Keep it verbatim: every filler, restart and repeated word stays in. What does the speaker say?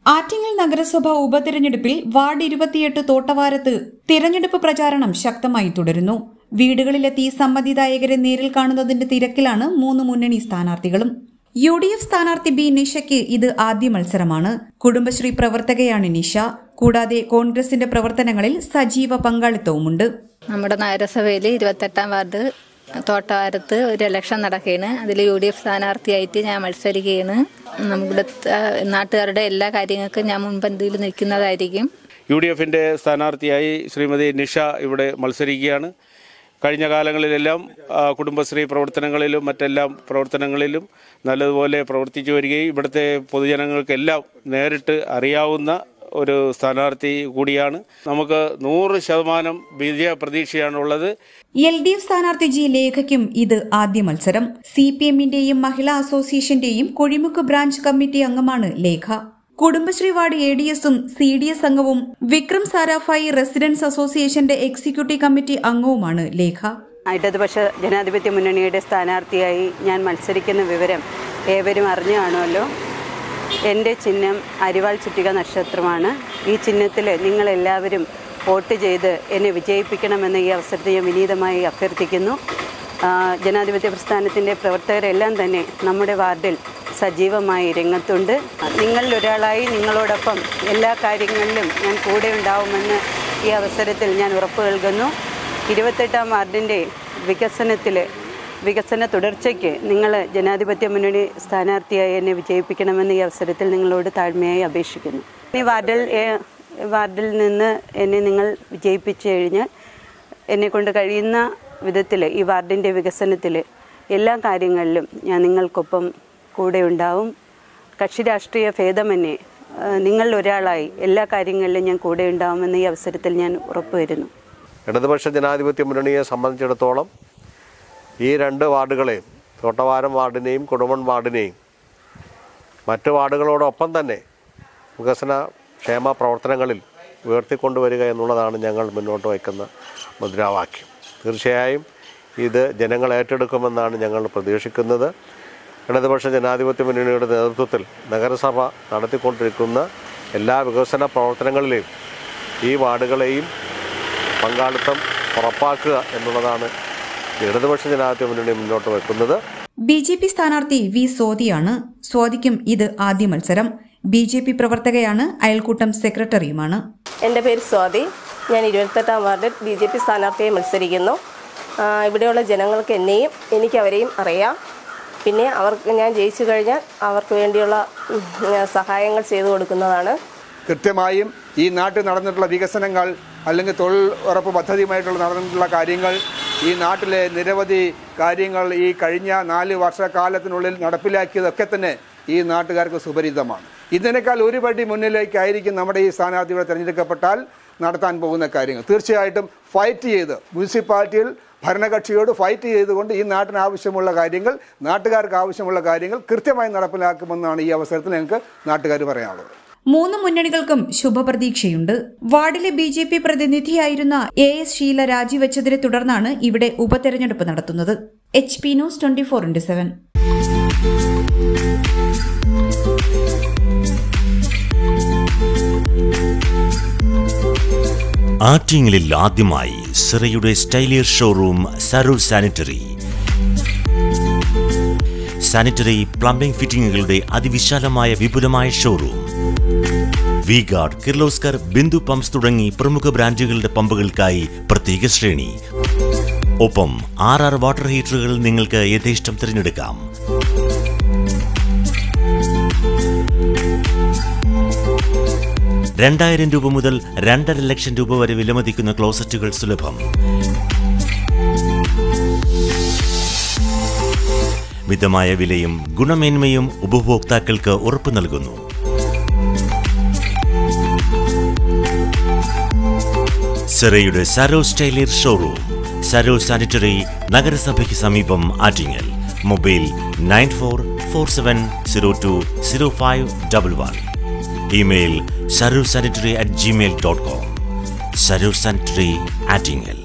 ആറ്റിങ്ങൽ നഗരസഭ ഉപതെരഞ്ഞെടുപ്പിൽ വാർഡ് ഇരുപത്തിയെട്ട് തോട്ടവാരത്ത് തിരഞ്ഞെടുപ്പ് പ്രചാരണം ശക്തമായി തുടരുന്നു. വീടുകളിലെത്തി സമ്മതിദായകരെ നേരിൽ കാണുന്നതിന്റെ തിരക്കിലാണ് മൂന്ന് മുന്നണി സ്ഥാനാർത്ഥികളും. യു ഡി എഫ് സ്ഥാനാർത്ഥി ബി നിഷയ്ക്ക് ഇത് ആദ്യ മത്സരമാണ്. കുടുംബശ്രീ പ്രവർത്തകയാണ് നിഷ. കൂടാതെ കോൺഗ്രസിന്റെ പ്രവർത്തനങ്ങളിൽ സജീവ പങ്കാളിത്തവുമുണ്ട്. നമ്മുടെ നഗരസഭയിൽ ഇരുപത്തെട്ടാം വാർഡ് തോട്ടവാരത്ത് ഒരു ഇലക്ഷൻ നടക്കുകയാണ്. അതിൽ യു ഡി എഫ് സ്ഥാനാർത്ഥിയായിട്ട് ഞാൻ മത്സരിക്കുകയാണ്. നമ്മുടെ നാട്ടുകാരുടെ എല്ലാ കാര്യങ്ങൾക്കും ഞാൻ മുൻപന്തിയിൽ നിൽക്കുന്നതായിരിക്കും. യു ഡി എഫിൻ്റെ സ്ഥാനാർത്ഥിയായി ശ്രീമതി നിഷ ഇവിടെ മത്സരിക്കുകയാണ്. കഴിഞ്ഞ കാലങ്ങളിലെല്ലാം കുടുംബശ്രീ പ്രവർത്തനങ്ങളിലും മറ്റെല്ലാം പ്രവർത്തനങ്ങളിലും നല്ലതുപോലെ പ്രവർത്തിച്ചു വരികയും ഇവിടുത്തെ പൊതുജനങ്ങൾക്കെല്ലാം നേരിട്ട് അറിയാവുന്ന ഒരു സ്ഥാനാർത്ഥി കൂടിയാണ്. നമുക്ക് നൂറ് ശതമാനം വിജയ പ്രതീക്ഷയാണുള്ളത്. എൽ ഡി എഫ് സ്ഥാനാർത്ഥി ജി ലേഖയ്ക്കും ഇത് ആദ്യ മത്സരം. സി പി എമ്മിന്റെയും മഹിളാ അസോസിയേഷന്റെയും കൊഴിമുക്ക് ബ്രാഞ്ച് കമ്മിറ്റി അംഗമാണ് ലേഖ. കുടുംബശ്രീ വാർഡ് എ ഡി എസും സി ഡി എസ് അംഗവും വിക്രം സാരാഭായി റെസിഡൻസ് അസോസിയേഷന്റെ എക്സിക്യൂട്ടീവ് കമ്മിറ്റി അംഗവുമാണ് ലേഖ. ഇടതുപക്ഷ ജനാധിപത്യ മുന്നണിയുടെ സ്ഥാനാർത്ഥിയായി ഞാൻ മത്സരിക്കുന്ന വിവരം ഏവരും അറിഞ്ഞു കാണുമല്ലോ. എൻ്റെ ചിഹ്നം അരിവാൾ ചുറ്റിക നക്ഷത്രമാണ്. ഈ ചിഹ്നത്തിൽ നിങ്ങളെല്ലാവരും വോട്ട് ചെയ്ത് എന്നെ വിജയിപ്പിക്കണമെന്ന് ഈ അവസരത്തിൽ ഞാൻ വിനീതമായി അഭ്യർത്ഥിക്കുന്നു. ജനാധിപത്യ പ്രസ്ഥാനത്തിൻ്റെ പ്രവർത്തകരെല്ലാം തന്നെ നമ്മുടെ വാർഡിൽ സജീവമായി രംഗത്തുണ്ട്. നിങ്ങളിൽ ഒരാളായി നിങ്ങളോടൊപ്പം എല്ലാ കാര്യങ്ങളിലും ഞാൻ കൂടെ ഉണ്ടാവുമെന്ന് ഈ അവസരത്തിൽ ഞാൻ ഉറപ്പ് നൽകുന്നു. ഇരുപത്തെട്ടാം വാർഡിൻ്റെ വികസനത്തിൽ വികസന തുടർച്ചയ്ക്ക് നിങ്ങൾ ജനാധിപത്യ മുന്നണി സ്ഥാനാർത്ഥിയായി എന്നെ വിജയിപ്പിക്കണമെന്ന് ഈ അവസരത്തിൽ നിങ്ങളോട് താഴ്മയായി അപേക്ഷിക്കുന്നു. ഈ വാർഡിൽ വാർഡിൽ നിന്ന് എന്നെ നിങ്ങൾ വിജയിപ്പിച്ചു കഴിഞ്ഞാൽ എന്നെക്കൊണ്ട് കഴിയുന്ന വിധത്തിൽ ഈ വാർഡിൻ്റെ വികസനത്തിൽ എല്ലാ കാര്യങ്ങളിലും ഞാൻ നിങ്ങൾക്കൊപ്പം കൂടെ ഉണ്ടാവും. കക്ഷി രാഷ്ട്രീയ ഭേദമന്യേ നിങ്ങളിൽ ഒരാളായി എല്ലാ കാര്യങ്ങളിലും ഞാൻ കൂടെ ഉണ്ടാവുമെന്ന് ഈ അവസരത്തിൽ ഞാൻ ഉറപ്പുവരുന്നു. ഇടതുപക്ഷ ജനാധിപത്യ മുന്നണിയെ സംബന്ധിച്ചിടത്തോളം ഈ രണ്ട് വാർഡുകളെയും, തോട്ടവാരം വാർഡിനെയും കൊടുമൺ വാർഡിനെയും മറ്റ് വാർഡുകളോടൊപ്പം തന്നെ വികസന ക്ഷേമ പ്രവർത്തനങ്ങളിൽ ഉയർത്തിക്കൊണ്ടുവരിക എന്നുള്ളതാണ് ഞങ്ങൾ മുന്നോട്ട് വയ്ക്കുന്ന മുദ്രാവാക്യം. തീർച്ചയായും ഇത് ജനങ്ങൾ ഏറ്റെടുക്കുമെന്നാണ് ഞങ്ങൾ പ്രതീക്ഷിക്കുന്നത്. ഇടതുപക്ഷ ജനാധിപത്യ മുന്നണിയുടെ നേതൃത്വത്തിൽ നഗരസഭ നടത്തിക്കൊണ്ടിരിക്കുന്ന എല്ലാ വികസന പ്രവർത്തനങ്ങളിലെയും ഈ വാർഡുകളെയും പങ്കാളിത്തം ഉറപ്പാക്കുക എന്നുള്ളതാണ് ഇടതുപക്ഷ ജനാധിപത്യ മുന്നണി മുന്നോട്ട് വെക്കുന്നത്. ബി ജെ പി സ്ഥാനാർത്ഥി വി സ്വാതിയാണ്. സ്വാതിക്കും ഇത് ആദ്യ മത്സരം. ബി ജെ പി പ്രവർത്തകയാണ്, അയൽക്കൂട്ടം സെക്രട്ടറിയുമാണ്. എൻ്റെ പേര് സ്വാതി. ഞാൻ ഇരുപത്തെട്ടാം വാർഡിൽ ബി ജെ പി സ്ഥാനാർത്ഥിയായി മത്സരിക്കുന്നു. ഇവിടെയുള്ള ജനങ്ങൾക്ക് എന്നെയും എനിക്ക് അവരെയും അറിയാം. പിന്നെ അവർക്ക് ഞാൻ ജയിച്ചു കഴിഞ്ഞാൽ അവർക്ക് വേണ്ടിയുള്ള സഹായങ്ങൾ ചെയ്തു കൊടുക്കുന്നതാണ്. കൃത്യമായും ഈ നാട്ടിൽ നടന്നിട്ടുള്ള വികസനങ്ങൾ അല്ലെങ്കിൽ തൊഴിൽ ഉറപ്പ് പദ്ധതിയുമായിട്ടുള്ള നടന്നിട്ടുള്ള കാര്യങ്ങൾ, ഈ നാട്ടിലെ നിരവധി കാര്യങ്ങൾ ഈ കഴിഞ്ഞ നാല് വർഷക്കാലത്തിനുള്ളിൽ നടപ്പിലാക്കിയതൊക്കെ തന്നെ ഈ നാട്ടുകാർക്ക് സുപരിചിതമാണ്. ഇതിനേക്കാൾ ഒരു പടി മുന്നിലേക്കായിരിക്കും നമ്മുടെ ഈ സ്ഥാനാർത്ഥികളെ തിരഞ്ഞെടുക്കപ്പെട്ടാൽ നടത്താൻ പോകുന്ന കാര്യങ്ങൾ. തീർച്ചയായിട്ടും ഫൈറ്റ് ചെയ്ത് മുനിസിപ്പാലിറ്റിയിൽ ഭരണകക്ഷിയോട് ഫൈറ്റ് ചെയ്തുകൊണ്ട് ഈ നാട്ടിന് ആവശ്യമുള്ള കാര്യങ്ങൾ, നാട്ടുകാർക്ക് ആവശ്യമുള്ള കാര്യങ്ങൾ കൃത്യമായി നടപ്പിലാക്കുമെന്നാണ് ഈ അവസരത്തിൽ ഞങ്ങൾക്ക് നാട്ടുകാർ പറയാനുള്ളത്. മൂന്ന് മുന്നണികൾക്കും ശുഭപ്രതീക്ഷയുണ്ട്. വാർഡിലെ ബി ജെ പി പ്രതിനിധിയായിരുന്ന എ എസ് ഷീല രാജിവെച്ചതിനെ തുടർന്നാണ് ഇവിടെ ഉപതെരഞ്ഞെടുപ്പ് നടത്തുന്നത്. H P news twenty four into seven. ആറ്റിങ്ങലിൽ ആദ്യമായി സിറയുടെ സ്റ്റൈലിയർ showroom Saroor sanitary. Sanitary plumbing ഫിറ്റിംഗുകളുടെ അതിവിശാലമായ വിപുലമായ showroom. V guard, Kirloskar, Bindu pumps തുടങ്ങി പ്രമുഖ ബ്രാൻഡുകളുടെ പമ്പുകൾക്കായി പ്രത്യേക ശ്രേണി. ഒപ്പം ആർ ആർ വാട്ടർ ഹീറ്ററുകൾ നിങ്ങൾക്ക് യഥേഷ്ടം തിരഞ്ഞെടുക്കാം. രണ്ടായിരം രൂപ മുതൽ രണ്ടര ലക്ഷം രൂപ വരെ വിലമതിക്കുന്ന ക്ലോസറ്റുകൾ സുലഭം. മിതമായ വിലയും ഗുണമേന്മയും ഉപഭോക്താക്കൾക്ക് ഉറപ്പു നൽകുന്നു. സിറയുടെ സരോ സ്റ്റൈലിയർ ഷോറൂം, സരോ സാനിറ്ററി, നഗരസഭയ്ക്ക് സമീപം, Attingal. Mobile nine four four seven zero two zero five double one. Email Saro sanitary at gmail dot com. Saro sanitary, Attingal.